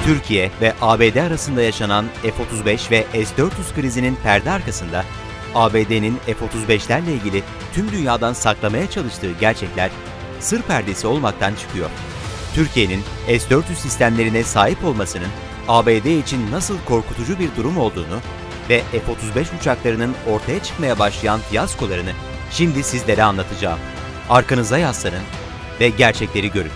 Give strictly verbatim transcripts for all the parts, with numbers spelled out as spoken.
Türkiye ve A B D arasında yaşanan F otuz beş ve S dört yüz krizinin perde arkasında A B D'nin F otuz beşlerle ilgili tüm dünyadan saklamaya çalıştığı gerçekler sır perdesi olmaktan çıkıyor. Türkiye'nin S dört yüz sistemlerine sahip olmasının A B D için nasıl korkutucu bir durum olduğunu ve F otuz beş uçaklarının ortaya çıkmaya başlayan fiyaskolarını şimdi sizlere anlatacağım. Arkanıza yaslanın ve gerçekleri görün.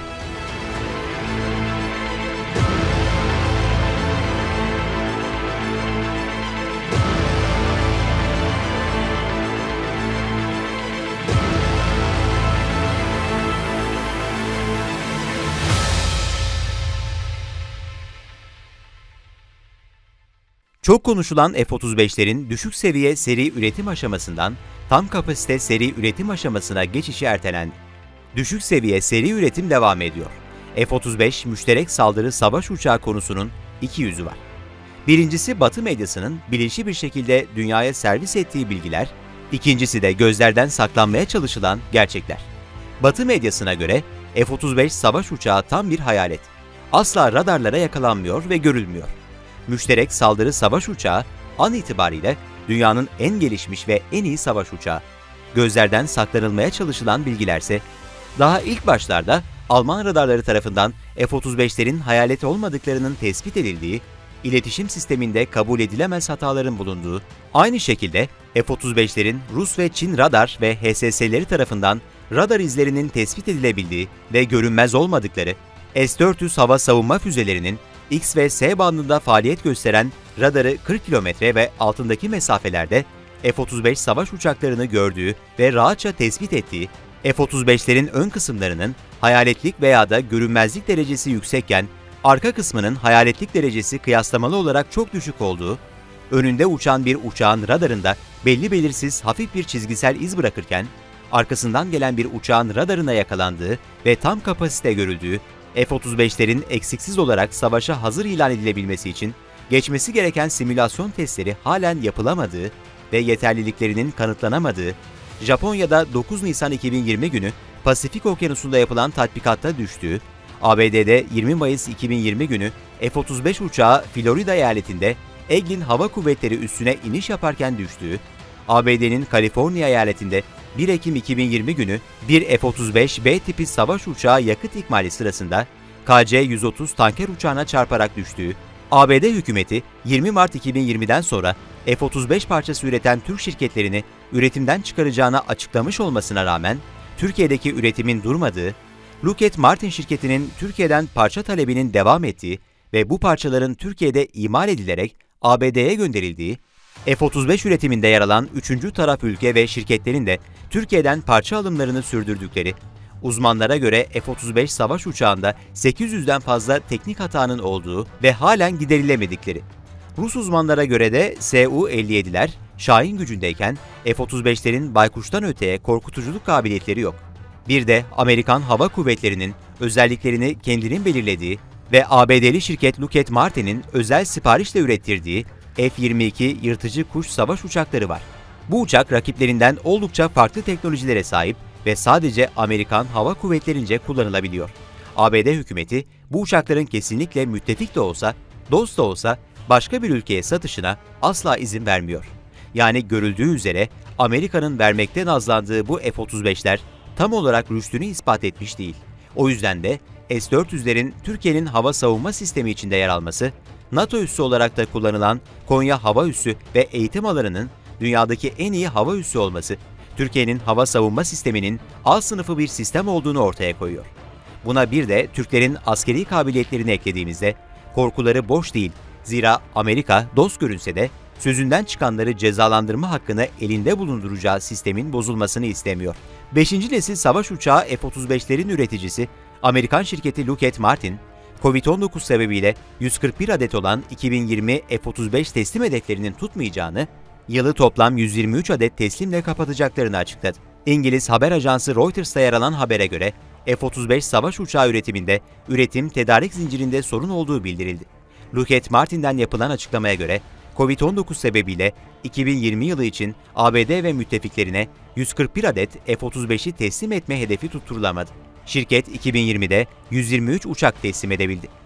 Çok konuşulan F otuz beşlerin düşük seviye seri üretim aşamasından tam kapasite seri üretim aşamasına geçişi ertelendi. Düşük seviye seri üretim devam ediyor. F otuz beş müşterek saldırı savaş uçağı konusunun iki yüzü var. Birincisi Batı medyasının bilinçli bir şekilde dünyaya servis ettiği bilgiler, ikincisi de gözlerden saklanmaya çalışılan gerçekler. Batı medyasına göre F otuz beş savaş uçağı tam bir hayalet. Asla radarlara yakalanmıyor ve görülmüyor. Müşterek saldırı savaş uçağı an itibariyle dünyanın en gelişmiş ve en iyi savaş uçağı. Gözlerden saklanılmaya çalışılan bilgilerse daha ilk başlarda Alman radarları tarafından F otuz beşlerin hayalet olmadıklarının tespit edildiği, iletişim sisteminde kabul edilemez hataların bulunduğu, aynı şekilde F otuz beşlerin Rus ve Çin radar ve H S S'leri tarafından radar izlerinin tespit edilebildiği ve görünmez olmadıkları, S dört yüz hava savunma füzelerinin X ve S bandında faaliyet gösteren radarı kırk kilometre ve altındaki mesafelerde F otuz beş savaş uçaklarını gördüğü ve rahatça tespit ettiği, F otuz beşlerin ön kısımlarının hayaletlik veya da görünmezlik derecesi yüksekken, arka kısmının hayaletlik derecesi kıyaslamalı olarak çok düşük olduğu, önünde uçan bir uçağın radarında belli belirsiz hafif bir çizgisel iz bırakırken, arkasından gelen bir uçağın radarına yakalandığı ve tam kapasite görüldüğü, F otuz beşlerin eksiksiz olarak savaşa hazır ilan edilebilmesi için geçmesi gereken simülasyon testleri halen yapılamadığı ve yeterliliklerinin kanıtlanamadığı, Japonya'da dokuz Nisan iki bin yirmi günü Pasifik Okyanusu'nda yapılan tatbikatta düştüğü, A B D'de yirmi Mayıs iki bin yirmi günü F otuz beş uçağı Florida eyaletinde Eglin Hava Kuvvetleri üssüne iniş yaparken düştüğü, A B D'nin Kaliforniya eyaletinde bir Ekim iki bin yirmi günü bir F otuz beş B tipi savaş uçağı yakıt ikmali sırasında K C yüz otuz tanker uçağına çarparak düştüğü, A B D hükümeti yirmi Mart iki bin yirmiden sonra F otuz beş parçası üreten Türk şirketlerini üretimden çıkaracağını açıklamış olmasına rağmen Türkiye'deki üretimin durmadığı, Lockheed Martin şirketinin Türkiye'den parça talebinin devam ettiği ve bu parçaların Türkiye'de imal edilerek A B D'ye gönderildiği, F otuz beş üretiminde yer alan üçüncü taraf ülke ve şirketlerin de Türkiye'den parça alımlarını sürdürdükleri, uzmanlara göre F otuz beş savaş uçağında sekiz yüzden fazla teknik hatanın olduğu ve halen giderilemedikleri. Rus uzmanlara göre de S U elli yediler Şahin gücündeyken F otuz beşlerin baykuştan öteye korkutuculuk kabiliyetleri yok. Bir de Amerikan Hava Kuvvetleri'nin özelliklerini kendinin belirlediği ve A B D'li şirket Lockheed Martin'in özel siparişle ürettirdiği F yirmi iki yırtıcı kuş savaş uçakları var. Bu uçak rakiplerinden oldukça farklı teknolojilere sahip ve sadece Amerikan Hava Kuvvetleri'nce kullanılabiliyor. A B D hükümeti bu uçakların kesinlikle müttefik de olsa, dost da olsa başka bir ülkeye satışına asla izin vermiyor. Yani görüldüğü üzere Amerika'nın vermekte nazlandığı bu F otuz beşler tam olarak rüştünü ispat etmiş değil. O yüzden de S dört yüzlerin Türkiye'nin hava savunma sistemi içinde yer alması, NATO üssü olarak da kullanılan Konya Hava Üssü ve eğitim alanının dünyadaki en iyi hava üssü olması, Türkiye'nin hava savunma sisteminin A sınıfı bir sistem olduğunu ortaya koyuyor. Buna bir de Türklerin askeri kabiliyetlerini eklediğimizde korkuları boş değil. Zira Amerika dost görünse de sözünden çıkanları cezalandırma hakkını elinde bulunduracağı sistemin bozulmasını istemiyor. beşinci nesil savaş uçağı F otuz beşlerin üreticisi Amerikan şirketi Lockheed Martin, Covid on dokuz sebebiyle yüz kırk bir adet olan iki bin yirmi F otuz beş teslim hedeflerinin tutmayacağını, yılı toplam yüz yirmi üç adet teslimle kapatacaklarını açıkladı. İngiliz haber ajansı Reuters'ta yer alan habere göre F otuz beş savaş uçağı üretiminde üretim tedarik zincirinde sorun olduğu bildirildi. Lockheed Martin'den yapılan açıklamaya göre Covid on dokuz sebebiyle iki bin yirmi yılı için A B D ve müttefiklerine yüz kırk bir adet F otuz beşi teslim etme hedefi tutturulamadı. Şirket iki bin yirmide yüz yirmi üç uçak teslim edebildi.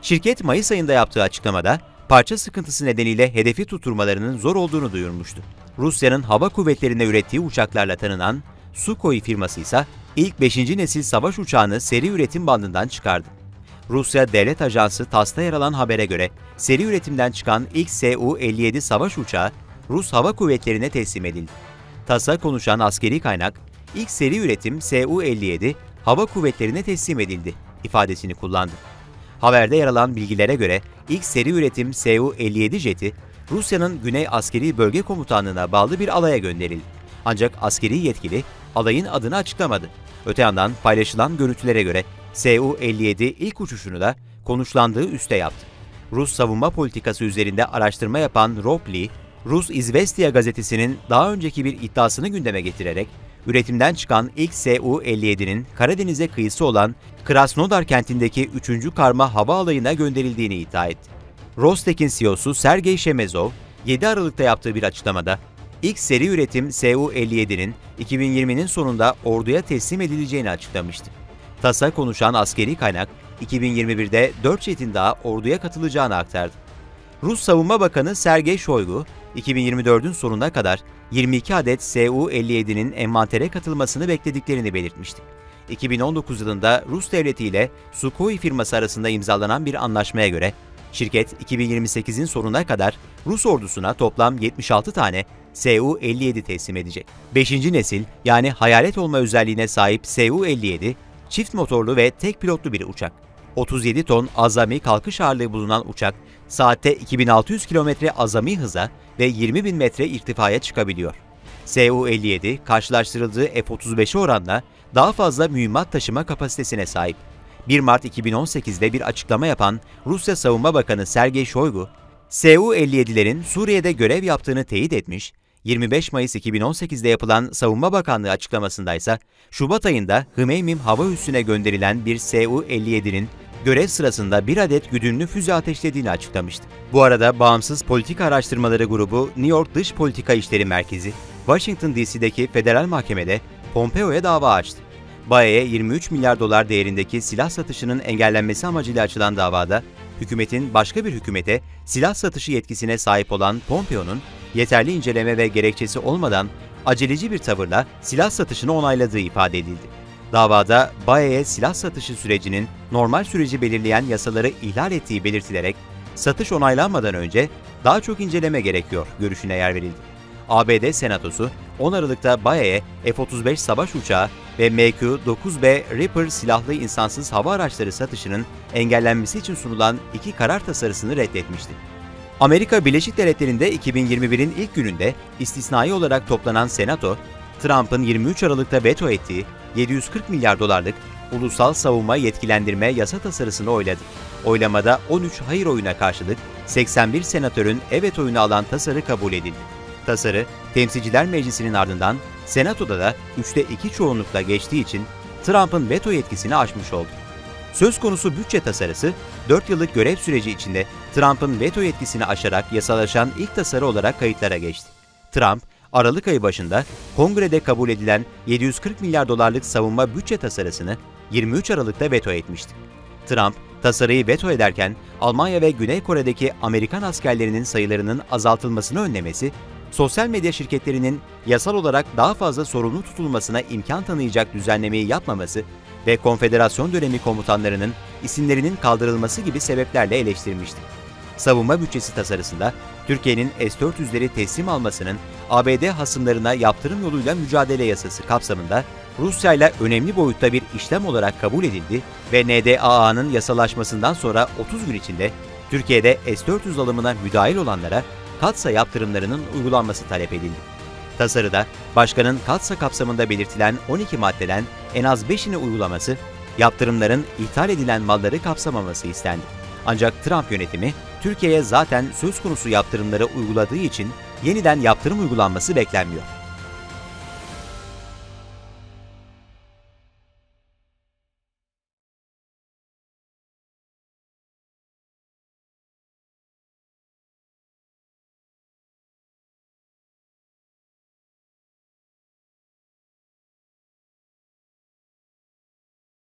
Şirket Mayıs ayında yaptığı açıklamada parça sıkıntısı nedeniyle hedefi tutturmalarının zor olduğunu duyurmuştu. Rusya'nın hava kuvvetlerinde ürettiği uçaklarla tanınan Sukhoi firması ise ilk beşinci nesil savaş uçağını seri üretim bandından çıkardı. Rusya Devlet Ajansı TASS'ta yer alan habere göre seri üretimden çıkan ilk S U elli yedi savaş uçağı Rus Hava Kuvvetleri'ne teslim edildi. TASS'a konuşan askeri kaynak, ilk seri üretim S U elli yedi Hava Kuvvetleri'ne teslim edildi ifadesini kullandı. Haberde yer alan bilgilere göre ilk seri üretim S U elli yedi jeti Rusya'nın Güney Askeri Bölge Komutanlığı'na bağlı bir alaya gönderildi. Ancak askeri yetkili alayın adını açıklamadı. Öte yandan paylaşılan görüntülere göre S U elli yedi ilk uçuşunu da konuşlandığı üste yaptı. Rus savunma politikası üzerinde araştırma yapan Rob Lee, Rus İzvestiya gazetesinin daha önceki bir iddiasını gündeme getirerek, üretimden çıkan ilk S U elli yedinin Karadeniz'e kıyısı olan Krasnodar kentindeki üçüncü Karma Hava Alayı'na gönderildiğini iddia etti. Rostek'in C E O'su Sergey Shemezov, yedi Aralık'ta yaptığı bir açıklamada, ilk seri üretim S U elli yedinin iki bin yirminin sonunda orduya teslim edileceğini açıklamıştı. TASS'a konuşan askeri kaynak, iki bin yirmi birde dört jetin daha orduya katılacağını aktardı. Rus Savunma Bakanı Sergey Shoigu, iki bin yirmi dördün sonuna kadar yirmi iki adet S U elli yedinin envantere katılmasını beklediklerini belirtmişti. iki bin on dokuz yılında Rus devleti ile Sukhoi firması arasında imzalanan bir anlaşmaya göre, şirket iki bin yirmi sekizin sonuna kadar Rus ordusuna toplam yetmiş altı tane S U elli yedi teslim edecek. beşinci nesil yani hayalet olma özelliğine sahip S U elli yedi, çift motorlu ve tek pilotlu bir uçak. otuz yedi ton azami kalkış ağırlığı bulunan uçak, saatte iki bin altı yüz kilometre azami hıza ve yirmi bin metre irtifaya çıkabiliyor. S U elli yedi, karşılaştırıldığı F otuz beşe oranla daha fazla mühimmat taşıma kapasitesine sahip. bir Mart iki bin on sekizde bir açıklama yapan Rusya Savunma Bakanı Sergey Shoigu, S U elli yedilerin Suriye'de görev yaptığını teyit etmiş, yirmi beş Mayıs iki bin on sekizde yapılan Savunma Bakanlığı açıklamasındaysa, Şubat ayında Hmeymim hava üssüne gönderilen bir S U elli yedinin görev sırasında bir adet güdümlü füze ateşlediğini açıklamıştı. Bu arada Bağımsız Politika Araştırmaları Grubu New York Dış Politika İşleri Merkezi, Washington D C'deki federal mahkemede Pompeo'ya dava açtı. B A E'ye yirmi üç milyar dolar değerindeki silah satışının engellenmesi amacıyla açılan davada, hükümetin başka bir hükümete silah satışı yetkisine sahip olan Pompeo'nun yeterli inceleme ve gerekçesi olmadan aceleci bir tavırla silah satışını onayladığı ifade edildi. Davada B A E'ye silah satışı sürecinin normal süreci belirleyen yasaları ihlal ettiği belirtilerek satış onaylanmadan önce daha çok inceleme gerekiyor görüşüne yer verildi. A B D Senatosu on Aralık'ta B A E'ye F otuz beş savaş uçağı ve M Q dokuz B Reaper silahlı insansız hava araçları satışının engellenmesi için sunulan iki karar tasarısını reddetmişti. Amerika Birleşik Devletleri'nde iki bin yirmi birin ilk gününde istisnai olarak toplanan Senato, Trump'ın yirmi üç Aralık'ta veto ettiği yedi yüz kırk milyar dolarlık ulusal savunma yetkilendirme yasa tasarısını oyladı. Oylamada on üç hayır oyuna karşılık seksen bir senatörün evet oyunu alan tasarı kabul edildi. Tasarı, Temsilciler Meclisi'nin ardından Senato'da da üçte iki çoğunlukla geçtiği için Trump'ın veto yetkisini aşmış oldu. Söz konusu bütçe tasarısı, dört yıllık görev süreci içinde Trump'ın veto yetkisini aşarak yasalaşan ilk tasarı olarak kayıtlara geçti. Trump, Aralık ayı başında Kongrede kabul edilen yedi yüz kırk milyar dolarlık savunma bütçe tasarısını yirmi üç Aralık'ta veto etmişti. Trump, tasarıyı veto ederken Almanya ve Güney Kore'deki Amerikan askerlerinin sayılarının azaltılmasını önlemesi, sosyal medya şirketlerinin yasal olarak daha fazla sorumlu tutulmasına imkan tanıyacak düzenlemeyi yapmaması ve konfederasyon dönemi komutanlarının isimlerinin kaldırılması gibi sebeplerle eleştirmişti. Savunma bütçesi tasarısında Türkiye'nin S dört yüzleri teslim almasının A B D hasımlarına yaptırım yoluyla mücadele yasası kapsamında Rusya ile önemli boyutta bir işlem olarak kabul edildi ve N D A A'nın yasalaşmasından sonra otuz gün içinde Türkiye'de S dört yüz alımına müdahil olanlara Katsa yaptırımlarının uygulanması talep edildi. Tasarıda başkanın Katsa kapsamında belirtilen on iki maddeden en az beşini uygulaması, yaptırımların ithal edilen malları kapsamaması istendi. Ancak Trump yönetimi Türkiye'ye zaten söz konusu yaptırımları uyguladığı için yeniden yaptırım uygulanması beklenmiyor.